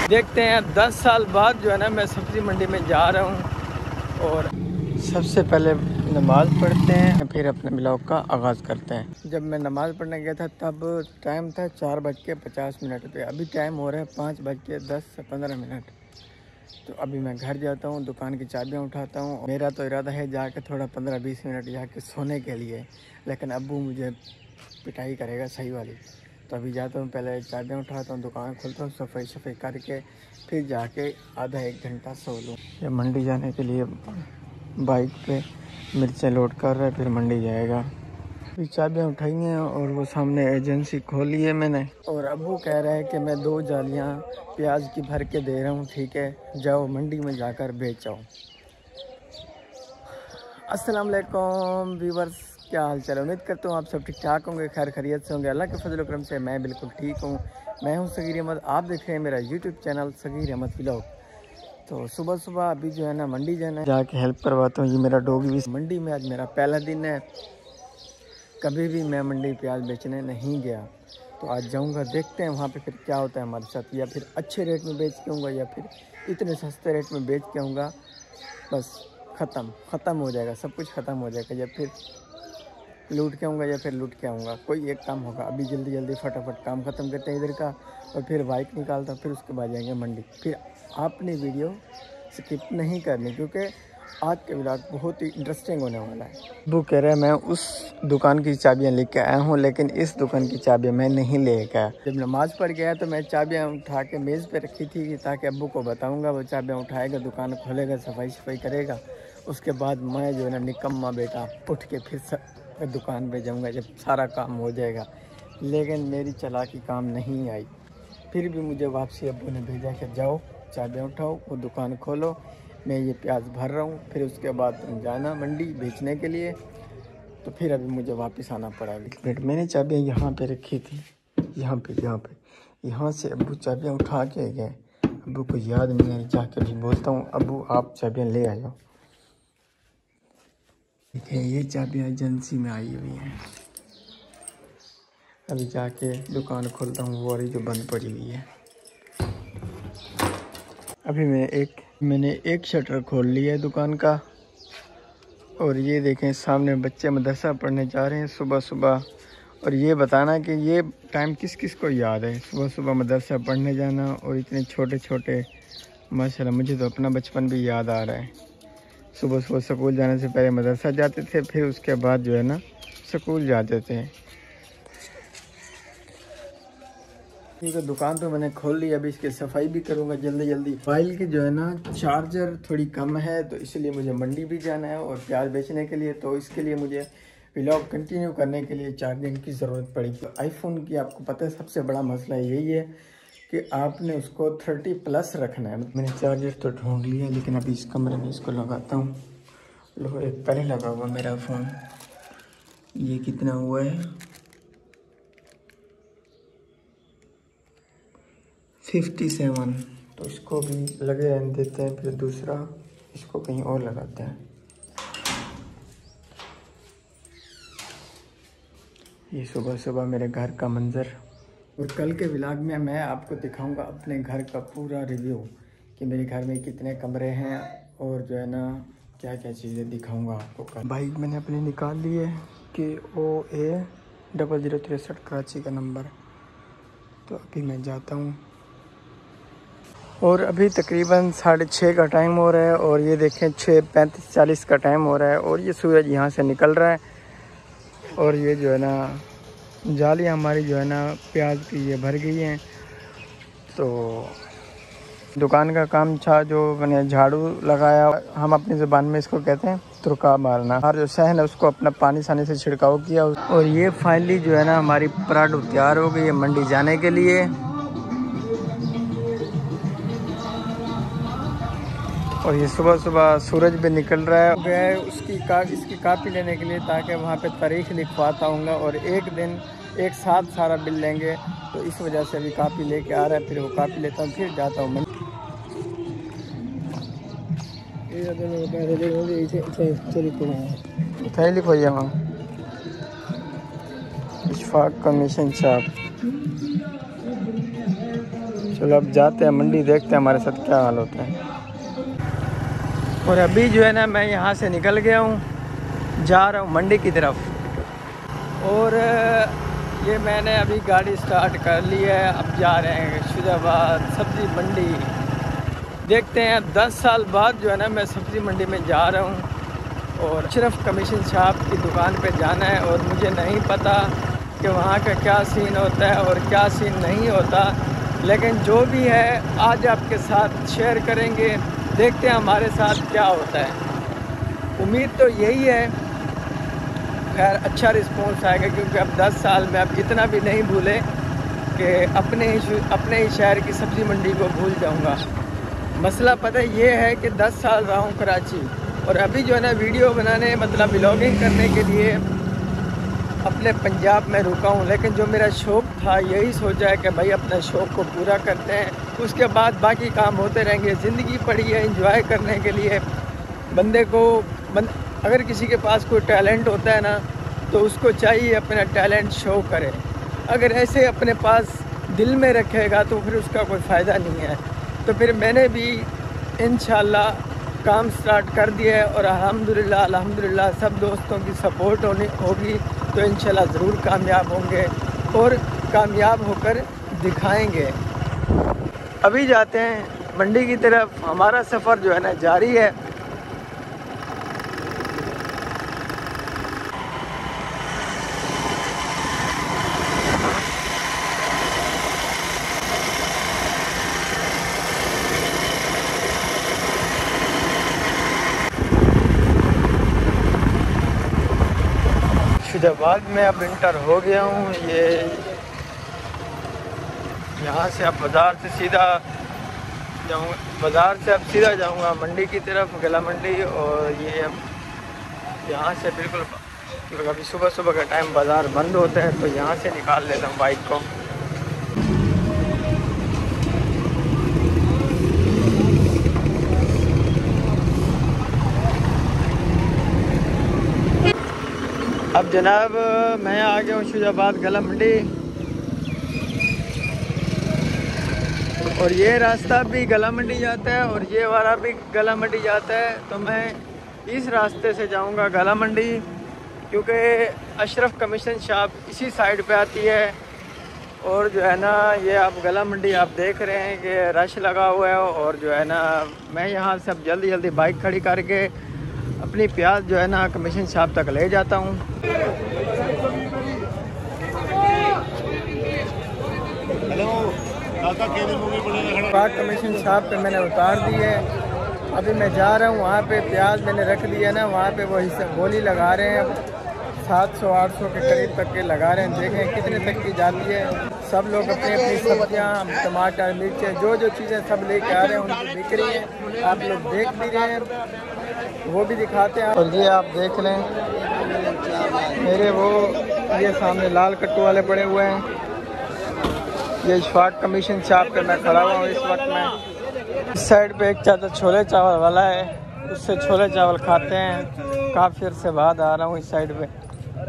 देखते हैं 10 साल बाद जो है ना मैं सब्ज़ी मंडी में जा रहा हूँ। और सबसे पहले नमाज़ पढ़ते हैं, फिर अपने ब्लॉग का आगाज़ करते हैं। जब मैं नमाज़ पढ़ने गया था तब टाइम था 4:50 पे। अभी टाइम हो रहा है 5:10 से 15 मिनट। तो अभी मैं घर जाता हूँ, दुकान की चाबियाँ उठाता हूँ। मेरा तो इरादा है जाके थोड़ा 15-20 मिनट जाके सोने के लिए, लेकिन अब्बू मुझे पिटाई करेगा सही वाली। तो अभी जाता हूँ, पहले चाबियाँ उठाता हूँ, दुकान खोलता हूँ, सफाई करके फिर जाके आधा 1 घंटा सो लूँ। ये मंडी जाने के लिए बाइक पे मिर्चें लोड कर रहा है, फिर मंडी जाएगा। अभी चाबियाँ उठाई हैं और वो सामने एजेंसी खोली है मैंने। और अब्बू कह रहा है कि मैं 2 जालियाँ प्याज की भर के दे रहा हूँ, ठीक है, जाओ मंडी में जाकर बेच आओ। अस्सलाम वालेकुम व्यूवर्स, क्या हाल चाल है? उम्मीद करता हूँ आप सब ठीक ठाक होंगे, खैर खैरियत से होंगे। अल्लाह के फजल करम से मैं बिल्कुल ठीक हूँ। मैं हूँ सगीर अहमद, आप देख रहे हैं मेरा YouTube channel Sagir Ahmad vlog. तो सुबह सुबह अभी जो है ना मंडी जाना है, जाके हेल्प करवाता हूँ। ये मेरा डॉग भी मंडी में, आज मेरा पहला दिन है। कभी भी मैं मंडी प्याज बेचने नहीं गया, तो आज जाऊंगा, देखते हैं वहाँ पे फिर क्या होता है हमारे साथ। या फिर अच्छे रेट में बेच के आऊँगा या फिर इतने सस्ते रेट में बेच के आऊँगा, बस ख़त्म हो जाएगा, सब कुछ ख़त्म हो जाएगा। या फिर लूट के आऊँगा या फिर लूट के आऊँगा, कोई एक काम होगा। अभी जल्दी जल्दी फटाफट काम ख़त्म करते हैं इधर का, और फिर बाइक निकालता, फिर उसके बाद जाएंगे मंडी। फिर आपने वीडियो स्किप नहीं करनी, क्योंकि आज के व्लॉग बहुत ही इंटरेस्टिंग होने वाला है। वो कह रहे हैं मैं उस दुकान की चाबियां लेके आया हूं, लेकिन इस दुकान की चाबियां मैं नहीं लेके आया। जब नमाज़ पढ़ गया तो मैं चाबियां उठा के मेज़ पे रखी थी, ताकि अब्बू को बताऊंगा, वो चाबियां उठाएगा, दुकान खोलेगा, सफाई करेगा। उसके बाद मैं जो है ना निकम्मा बेटा उठ के फिर दुकान पे जाऊँगा जब सारा काम हो जाएगा। लेकिन मेरी चालाकी काम नहीं आई। फिर भी मुझे वापसी अब्बू ने भेजा कि जाओ चाबियाँ उठाओ, वो दुकान खोलो, मैं ये प्याज भर रहा हूँ, फिर उसके बाद तुम जाना मंडी बेचने के लिए। तो फिर अभी मुझे वापस आना पड़ा। एक मिनट, मैंने चाबियाँ यहाँ पे रखी थी, यहाँ से अब्बू चाबियाँ उठा के गए। अब्बू को याद नहीं है, जाके भी बोलता हूँ अब्बू आप चाबियाँ ले आ जाओ। ठीक है, ये चाबियाँ एजेंसी में आई हुई हैं। अभी जाके दुकान खोलता हूँ, वो वाली जो बंद पड़ी हुई है। अभी मैंने एक शटर खोल लिया है दुकान का। और ये देखें सामने बच्चे मदरसा पढ़ने जा रहे हैं सुबह सुबह। और ये बताना कि ये टाइम किस किस को याद है, सुबह सुबह मदरसा पढ़ने जाना, और इतने छोटे छोटे। माशाल्लाह, मुझे तो अपना बचपन भी याद आ रहा है। सुबह सुबह स्कूल जाने से पहले मदरसा जाते थे, फिर उसके बाद जो है ना स्कूल जाते थे। ठीक है, दुकान तो मैंने खोल ली, अभी इसकी सफाई भी करूँगा जल्दी। मोबाइल की जो है ना चार्जर थोड़ी कम है, तो इसलिए मुझे मंडी भी जाना है और प्याज बेचने के लिए। तो इसके लिए मुझे व्लॉग कंटिन्यू करने के लिए चार्जिंग की ज़रूरत पड़ेगी। तो आईफोन की आपको पता है सबसे बड़ा मसला यही है कि आपने उसको 30+ रखना है। मैंने चार्जर तो ढूंढ लिया, लेकिन अभी इस कमरे में इसको लगाता हूँ। लो, एक पहले लगा हुआ मेरा फ़ोन, ये कितना हुआ है 57। तो इसको भी लगे रहने देते हैं, फिर दूसरा इसको कहीं और लगाते हैं। ये सुबह सुबह मेरे घर का मंजर। और कल के व्लॉग में मैं आपको दिखाऊंगा अपने घर का पूरा रिव्यू, कि मेरे घर में कितने कमरे हैं और जो है ना क्या क्या चीज़ें दिखाऊंगा आपको। बाइक मैंने अपनी निकाल ली है कि OA 0063 कराची का नंबर। तो अभी मैं जाता हूँ, और अभी तकरीबन 6:30 का टाइम हो रहा है। और ये देखें 6:35-40 का टाइम हो रहा है, और ये सूरज यहाँ से निकल रहा है। और ये जो है ना जाली हमारी जो है ना प्याज की ये भर गई हैं। तो दुकान का काम था, जो मैंने झाड़ू लगाया, हम अपनी ज़ुबान में इसको कहते हैं तुरका मारना, और जो सहन है उसको अपना पानी सानी से छिड़काव किया। और ये फाइनली जो है ना हमारी पराठू तैयार हो गई है मंडी जाने के लिए। और ये सुबह सुबह सूरज भी निकल रहा है। गया इसकी कापी लेने के लिए, ताकि वहाँ पे तारीख लिखवाता हूँगा, और एक दिन एक साथ सारा बिल लेंगे। तो इस वजह से अभी कापी लेके आ रहा है, फिर वो कापी लेता हूँ, फिर जाता हूँ। लिखो यहाँ इशफाक कमीशन छाप। चलो अब जाते हैं मंडी, देखते हैं हमारे साथ क्या हाल होता है। और अभी जो है ना मैं यहाँ से निकल गया हूँ, जा रहा हूँ मंडी की तरफ। और ये मैंने अभी गाड़ी स्टार्ट कर ली है, अब जा रहे हैं शुजाबाद सब्ज़ी मंडी। देखते हैं 10 साल बाद जो है ना मैं सब्ज़ी मंडी में जा रहा हूँ और अशरफ कमीशन शॉप की दुकान पे जाना है। और मुझे नहीं पता कि वहाँ का क्या सीन होता है और क्या सीन नहीं होता, लेकिन जो भी है आज आपके साथ शेयर करेंगे, देखते हैं हमारे साथ क्या होता है। उम्मीद तो यही है खैर अच्छा रिस्पॉन्स आएगा, क्योंकि अब 10 साल में अब इतना भी नहीं भूले कि अपने ही शहर की सब्ज़ी मंडी को भूल जाऊंगा। मसला पता ये है कि 10 साल रहा हूँ कराची और अभी जो है ना वीडियो बनाने मतलब व्लॉगिंग करने के लिए अपने पंजाब में रुका हूँ। लेकिन जो मेरा शौक़ था यही सोचा है कि भाई अपने शौक़ को पूरा करते हैं, उसके बाद बाकी काम होते रहेंगे। ज़िंदगी पड़ी है एंजॉय करने के लिए। बंदे को अगर किसी के पास कोई टैलेंट होता है ना तो उसको चाहिए अपना टैलेंट शो करे। अगर ऐसे अपने पास दिल में रखेगा तो फिर उसका कोई फ़ायदा नहीं है। तो फिर मैंने भी इंशाल्लाह काम स्टार्ट कर दिया है और अल्हम्दुलिल्लाह सब दोस्तों की सपोर्ट होगी तो इंशाल्लाह ज़रूर कामयाब होंगे और कामयाब होकर दिखाएंगे। अभी जाते हैं मंडी की तरफ, हमारा सफ़र जो है ना जारी है। शुजाबाद में अब इंटर हो गया हूँ। ये यहाँ से अब बाज़ार से सीधा जाऊँगा, बाज़ार से अब सीधा जाऊँगा मंडी की तरफ, गला मंडी। और ये अब यहाँ से बिल्कुल अभी सुबह सुबह का टाइम बाज़ार बंद होता है तो यहाँ से निकाल लेता हूँ बाइक को। अब जनाब मैं आ गया हूँ शुजाबाद गला मंडी और ये रास्ता भी गला मंडी जाता है और ये वाला भी गला मंडी जाता है। तो मैं इस रास्ते से जाऊँगा गला मंडी, क्योंकि अशरफ कमीशन शॉप इसी साइड पे आती है। और जो है ना ये आप गला मंडी आप देख रहे हैं कि रश लगा हुआ है। और जो है ना मैं यहाँ से अब जल्दी जल्दी बाइक खड़ी करके अपनी प्याज जो है ना कमीशन शॉप तक ले जाता हूँ। कमीशन शॉप पे मैंने उतार दी है, अभी मैं जा रहा हूँ वहाँ पे। प्याज मैंने रख दिया ना वहाँ पे, वो हिस्सा बोली लगा रहे हैं 700-800 के करीब तक के लगा रहे हैं। देखें कितने तक की जाती है। सब लोग अपनी अपनी सब्जियाँ, टमाटर, मिर्चें, जो चीज़ें सब लेके आ रहे हैं उनकी बिक रही है। आप लोग देख भी रहे हैं, वो भी दिखाते हैं। और ये आप देख लें मेरे वो ये सामने लाल कट्टू वाले पड़े हुए हैं। ये इशफाक कमीशन शॉप पे मैं खड़ा हुआ हूँ इस वक्त में। इस साइड पे एक चाचा छोले चावल वाला है, उससे छोले चावल खाते हैं। काफ़ी अरसे बाद आ रहा हूँ इस साइड पे।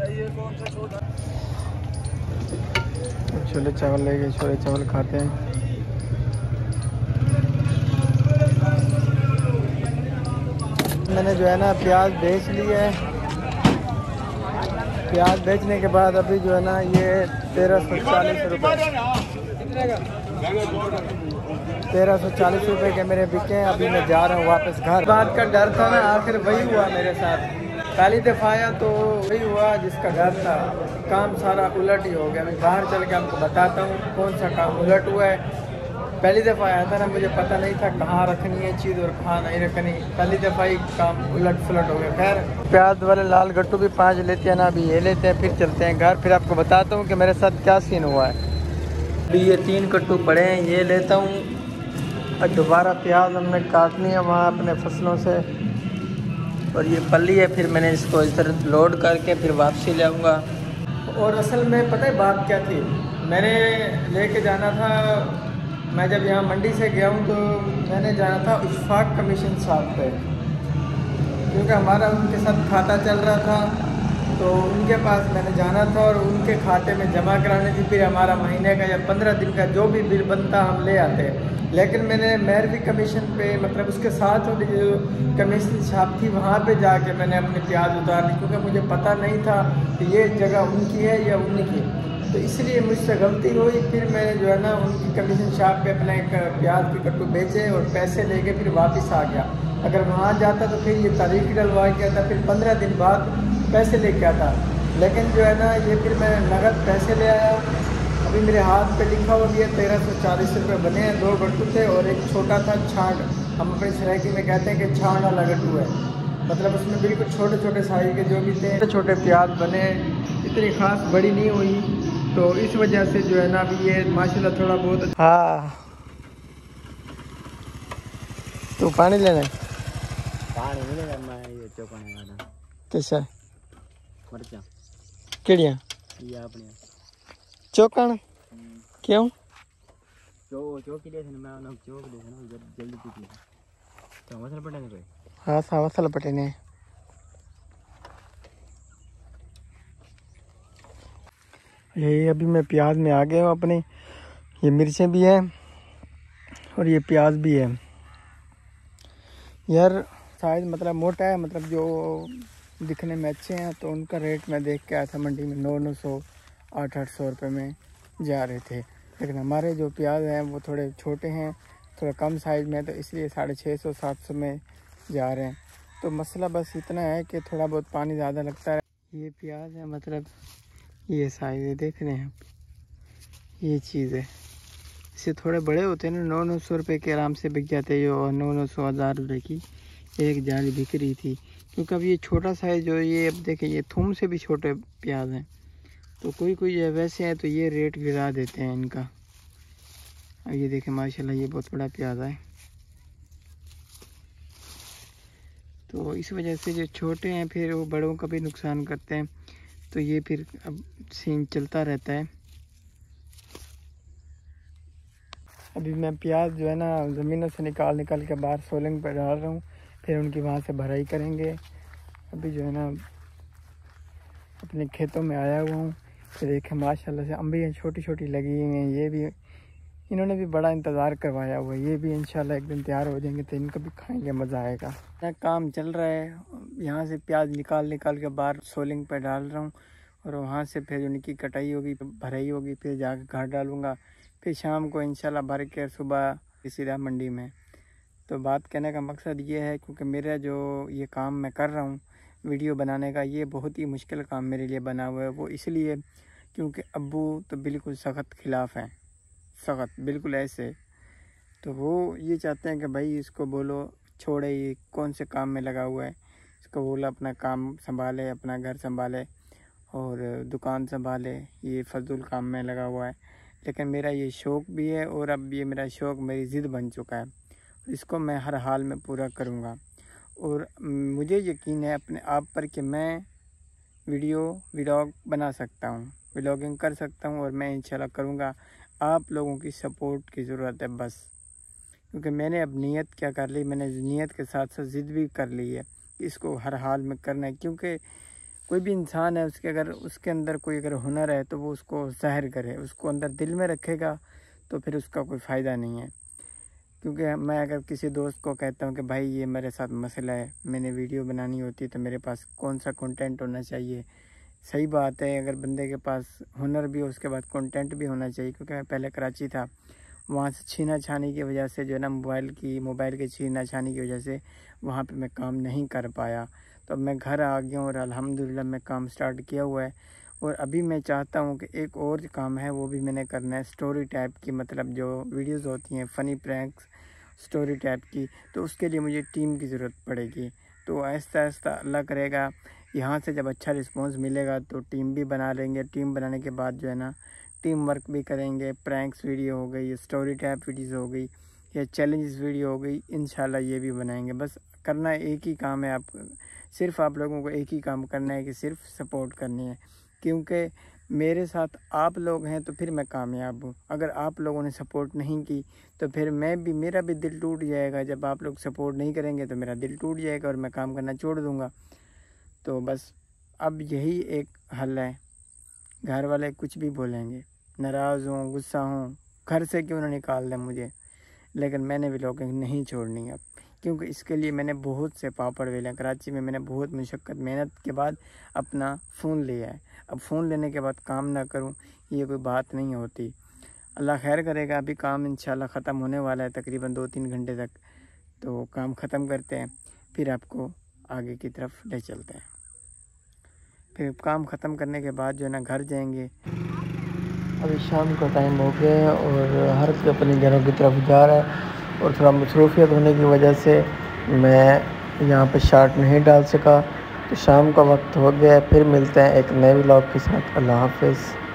छोले चावल ले गए, छोले चावल खाते हैं। मैंने जो है ना प्याज बेच ली है। प्याज बेचने के बाद अभी जो है ना ये 1340 रुपये 1340 रुपये के मेरे बिके हैं। अभी मैं जा रहा हूँ वापस घर। बात का डर था ना, आखिर वही हुआ मेरे साथ। पहली दफ़ा आया तो वही हुआ जिसका डर था, काम सारा उलट ही हो गया। मैं बाहर चल के आपको बताता हूँ कौन सा काम उलट हुआ है। पहली दफ़ा आया था ना, मुझे पता नहीं था कहाँ रखनी है चीज़ और कहाँ नहीं रखनी। पहली दफ़ा ही काम उलट फुलट हो गया। खैर प्याज वाले लाल गट्टू भी 5 लेते हैं ना, अभी ये लेते हैं, फिर चलते हैं घर। फिर आपको बताता हूँ कि मेरे साथ क्या सीन हुआ है। अभी ये 3 कट्टू पड़े हैं, ये लेता हूँ। और दोबारा प्याज हमने काटनी है वहाँ अपने फसलों से। और ये पल्ली है, फिर मैंने इसको इस तरह लोड करके फिर वापसी ले आऊँगा। और असल में पता है बात क्या थी, मैंने लेके जाना था। मैं जब यहाँ मंडी से गया हूँ तो मैंने जाना था इशफाक कमीशन शॉप पे, क्योंकि हमारा उनके साथ खाता चल रहा था। तो उनके पास मैंने जाना था और उनके खाते में जमा कराने थी। फिर हमारा महीने का या 15 दिन का जो भी बिल बनता हम ले आते। लेकिन मैंने मैरवी कमीशन पे मतलब उसके साथ वाली जो कमीशन शॉप थी वहाँ पे जाके मैंने अपनी प्याज उतार ली, क्योंकि मुझे पता नहीं था कि ये जगह उनकी है या उनकी। तो इसलिए मुझसे गलती हुई। फिर मैंने जो है ना उनकी कमीशन शॉप पे अपने प्याज के कट्टू बेचे और पैसे लेके फिर वापस आ गया। अगर वहाँ जाता तो फिर ये तारीख डलवा के आता, फिर 15 दिन बाद पैसे लेके आता। लेकिन जो है ना ये फिर मैं नगद पैसे ले आया। अभी मेरे हाथ पे लिखा हुआ भी है 1340 रुपये बने हैं। 2 गट्टू थे और एक छोटा था छांट, हम अपनी सराइकी में कहते हैं कि छांट वाला गट्टू है। मतलब उसमें बिल्कुल छोटे छोटे साइज के जो भी थे छोटे छोटे प्याज बने, इतनी खास बड़ी नहीं हुई। तो इस वजह से जो है ना अभी ये माशाल्लाह थोड़ा बहुत। हाँ तो पानी लेना है? पानी नहीं लेना, मैं ये चौकाने वाला कैसा मरचा केड़िया ये अपने चौकन क्यों चौक के लिए मैं उन्हें चौक दे ना जल्दी पीती तो मसाला पटाने पे। हाँ सा मसाला पटेने। यही अभी मैं प्याज में आ गया हूँ अपने। ये मिर्चें भी हैं और ये प्याज भी है। यार साइज मतलब मोटा है, मतलब जो दिखने में अच्छे हैं तो उनका रेट मैं देख के आया था मंडी में 900 800 रुपये में जा रहे थे। लेकिन हमारे जो प्याज हैं वो थोड़े छोटे हैं, थोड़ा कम साइज़ में, तो इसलिए 650 700 में जा रहे हैं। तो मसला बस इतना है कि थोड़ा बहुत पानी ज़्यादा लगता है। ये प्याज है मतलब ये साइज़ देख रहे हैं आप, ये चीज़ है। इससे थोड़े बड़े होते हैं ना 900 रुपये के आराम से बिक जाते हैं। जो 900 1000 रुपये की एक जाली बिक रही थी। क्योंकि अब ये छोटा साइज़ जो ये अब देखें ये थूम से भी छोटे प्याज हैं। तो कोई कोई जो वैसे हैं तो ये रेट गिरा देते हैं इनका। अब ये देखें माशाल्लाह ये बहुत बड़ा प्याज है। तो इस वजह से जो छोटे हैं फिर वो बड़ों का भी नुकसान करते हैं। तो ये फिर अब सीन चलता रहता है। अभी मैं प्याज जो है ना ज़मीनों से निकाल के बाहर सोलिंग पर डाल रहा हूँ, फिर उनकी वहाँ से भराई करेंगे। अभी जो है ना अपने खेतों में आया हुआ हूँ। तो देखें माशाल्लाह से अम्बियाँ छोटी छोटी लगी हुई हैं। ये भी इन्होंने भी बड़ा इंतज़ार करवाया हुआ है। ये भी इंशाल्लाह एक दिन तैयार हो जाएंगे तो इनको भी खाएंगे, मज़ा आएगा। ना काम चल रहा है, यहाँ से प्याज निकाल के बाहर सोलिंग पर डाल रहा हूँ और वहाँ से फिर उनकी कटाई होगी, भराई होगी, फिर जाकर घर डालूँगा। फिर शाम को इंशाल्लाह भर के सुबह सीधा मंडी में। तो बात कहने का मकसद ये है क्योंकि मेरा जो ये काम मैं कर रहा हूँ वीडियो बनाने का, ये बहुत ही मुश्किल काम मेरे लिए बना हुआ है। वो इसलिए क्योंकि अब्बू तो बिल्कुल सख्त खिलाफ़ हैं, सख्त बिल्कुल ऐसे। तो वो ये चाहते हैं कि भाई इसको बोलो छोड़े, ये कौन से काम में लगा हुआ है, इसको बोला अपना काम संभाले, अपना घर संभाले और दुकान संभाले, ये फजूल काम में लगा हुआ है। लेकिन मेरा ये शौक़ भी है और अब ये मेरा शौक़ मेरी ज़िद बन चुका है। इसको मैं हर हाल में पूरा करूँगा और मुझे यकीन है अपने आप पर कि मैं व्लॉग बना सकता हूँ, व्लॉगिंग कर सकता हूँ और मैं इंशाल्लाह करूँगा। आप लोगों की सपोर्ट की ज़रूरत है बस, क्योंकि मैंने अब नीयत क्या कर ली, मैंने नीयत के साथ साथ ज़िद भी कर ली है, इसको हर हाल में करना है। क्योंकि कोई भी इंसान है उसके अगर उसके अंदर कोई अगर हुनर है तो वो उसको ज़ाहिर करे, उसको अंदर दिल में रखेगा तो फिर उसका कोई फ़ायदा नहीं है। क्योंकि मैं अगर किसी दोस्त को कहता हूँ कि भाई ये मेरे साथ मसला है, मैंने वीडियो बनानी होती है तो मेरे पास कौन सा कंटेंट होना चाहिए। सही बात है, अगर बंदे के पास हुनर भी हो उसके बाद कंटेंट भी होना चाहिए। क्योंकि मैं पहले कराची था, वहाँ से छीना छानी की वजह से जो है ना मोबाइल के छीना छानी की वजह से वहाँ पे मैं काम नहीं कर पाया। तो अब मैं घर आ गया हूँ और अल्हम्दुलिल्लाह मैं काम स्टार्ट किया हुआ है। और अभी मैं चाहता हूँ कि एक और काम है वो भी मैंने करना है, स्टोरी टाइप की, मतलब जो वीडियोस होती हैं फ़नी प्रैंक्स स्टोरी टाइप की। तो उसके लिए मुझे टीम की ज़रूरत पड़ेगी। तो आहिस्ता आहिस्ता अल्लाह करेगा यहाँ से जब अच्छा रिस्पांस मिलेगा तो टीम भी बना लेंगे। टीम बनाने के बाद जो है ना टीम वर्क भी करेंगे। प्रैंक्स वीडियो हो गई, स्टोरी टाइप वीडियोज़ हो गई या चैलेंजेस वीडियो हो गई, इंशाल्लाह ये भी बनाएंगे। बस करना एक ही काम है, सिर्फ आप लोगों को एक ही काम करना है कि सिर्फ सपोर्ट करनी है। क्योंकि मेरे साथ आप लोग हैं तो फिर मैं कामयाब हूँ। अगर आप लोगों ने सपोर्ट नहीं की तो फिर मेरा भी दिल टूट जाएगा। जब आप लोग सपोर्ट नहीं करेंगे तो मेरा दिल टूट जाएगा और मैं काम करना छोड़ दूँगा। तो बस अब यही एक हल है। घर वाले कुछ भी बोलेंगे, नाराज़ हों, गुस्सा हों, घर से क्यों ना निकाल दें मुझे, लेकिन मैंने व्लॉगिंग नहीं छोड़नी अब, क्योंकि इसके लिए मैंने बहुत से पापड़ बेले। कराची में मैंने बहुत मुशक्क़त मेहनत के बाद अपना फ़ोन लिया है। अब फ़ोन लेने के बाद काम ना करूं, ये कोई बात नहीं होती। अल्लाह खैर करेगा। अभी काम इंशाल्लाह ख़त्म होने वाला है तकरीबन 2-3 घंटे तक, तो काम ख़त्म करते हैं, फिर आपको आगे की तरफ ले चलते हैं। फिर काम ख़त्म करने के बाद जो है ना घर जाएंगे। अभी शाम का टाइम हो गया है और हर कोई अपने घरों की तरफ जा रहा है, और थोड़ा मसरूफियत होने की वजह से मैं यहाँ पे शॉर्ट नहीं डाल सका। तो शाम का वक्त हो गया है, फिर मिलते हैं एक नए व्लॉग के साथ। अल्लाह हाफ़िज़।